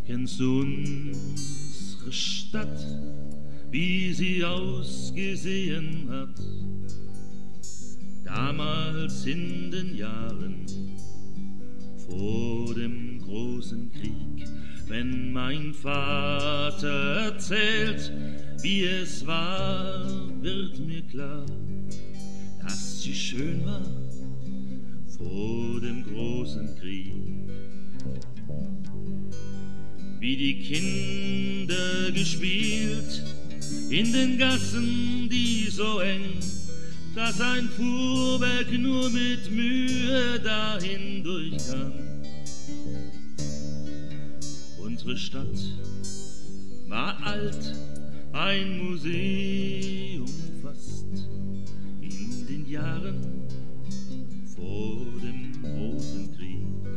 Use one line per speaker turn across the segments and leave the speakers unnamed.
Kennst du unsere Stadt, wie sie ausgesehen hat? Damals in den Jahren vor dem großen Krieg, wenn mein Vater erzählt, wie es war, wird mir klar, dass sie schön war vor dem großen Krieg. Wie die Kinder gespielt in den Gassen, die so eng, dass ein Fuhrwerk nur mit Mühe dahin durchkam. Unsere Stadt war alt, ein Museum fast, in den Jahren vor dem großen Krieg.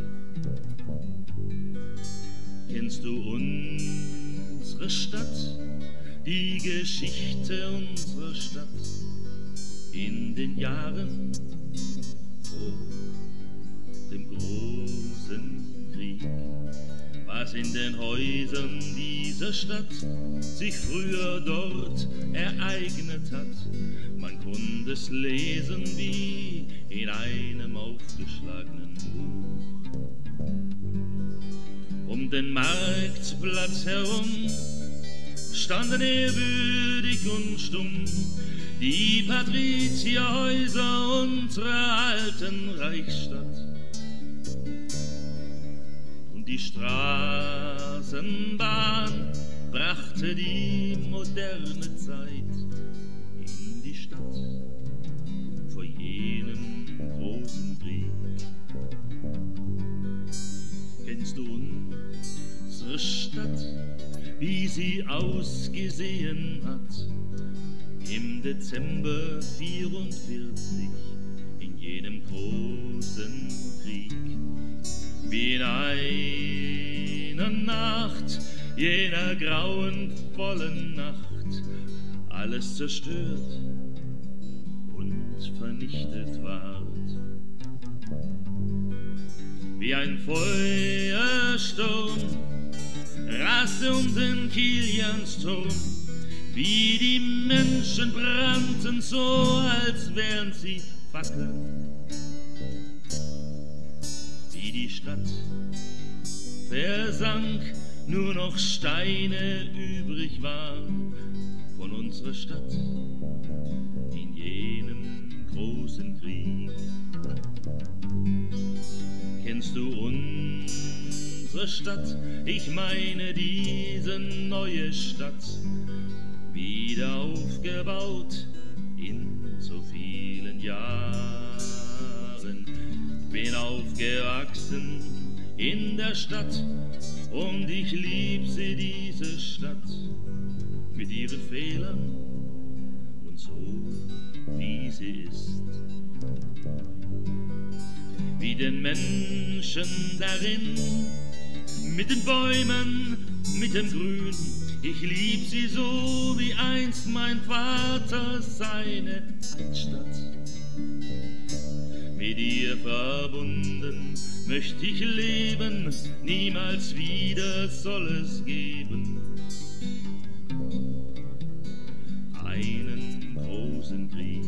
Kennst du unsere Stadt, die Geschichte unserer Stadt, in den Jahren vor dem großen Krieg? Was in den Häusern dieser Stadt sich früher dort ereignet hat, man konnte es lesen wie in einem aufgeschlagenen Buch. Um den Marktplatz herum standen ehrwürdig und stumm die Patrizierhäuser unserer alten Reichsstadt. Und die Straßenbahn brachte die moderne Zeit in die Stadt vor jenem großen Krieg. Kennst du unsere Stadt, wie sie ausgesehen hat im Dezember 44 in jenem großen Krieg? Wie in einer Nacht, jener grauenvollen Nacht, alles zerstört und vernichtet ward. Wie ein Feuersturm raste um den Kiliansturm, wie die Menschen brannten so, als wären sie Fackeln. Wie die Stadt versank, nur noch Steine übrig waren von unserer Stadt in jenem großen Krieg. Kennst du unsere Stadt, ich meine diese neue Stadt, wieder aufgebaut in so vielen Jahren? Bin aufgewachsen in der Stadt und ich lieb sie, diese Stadt, mit ihren Fehlern und so, wie sie ist. Wie den Menschen darin, mit den Bäumen, mit dem Grün, ich lieb sie so, wie einst mein Vater seine Altstadt. Mit ihr verbunden möcht ich leben, niemals wieder soll es geben einen großen Krieg.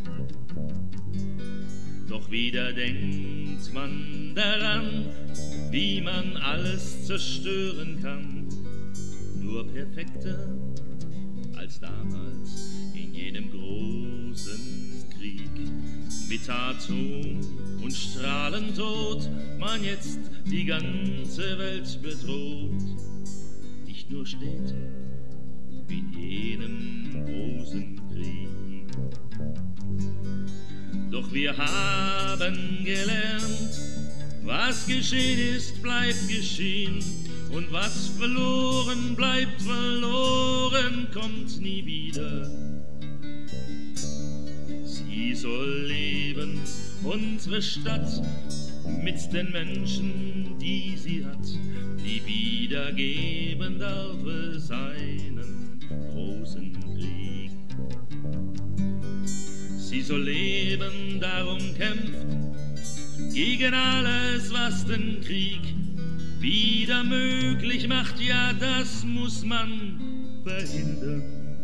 Doch wieder denkt man daran, wie man alles zerstören kann, nur perfekter als damals in jenem großen Krieg. Mit Atom und Strahlentod man jetzt die ganze Welt bedroht, nicht nur Städte wie in jenem großen Krieg. Doch wir haben gelernt, was geschehen ist, bleibt geschehen, und was verloren bleibt verloren, kommt nie wieder. Sie soll leben, unsere Stadt, mit den Menschen, die sie hat, nie wiedergeben darf es einen großen Krieg. Sie soll leben, darum kämpft gegen alles, was den Krieg wieder möglich macht, ja, das muss man verhindern,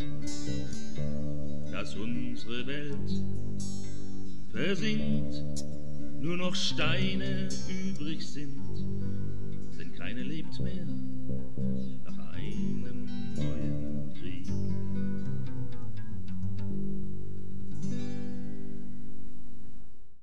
dass unsere Welt versinkt, nur noch Steine übrig sind, denn keine lebt mehr,